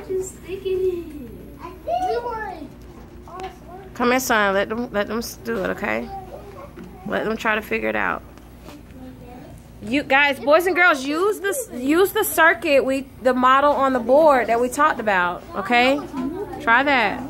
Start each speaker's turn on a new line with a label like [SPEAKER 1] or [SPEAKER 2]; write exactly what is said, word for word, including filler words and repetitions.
[SPEAKER 1] you sticking it? I did.
[SPEAKER 2] Come here, son. Let them let them do it, okay? Let them try to figure it out. You guys, boys and girls, use this use the circuit we the model on the board that we talked about, okay? Try that.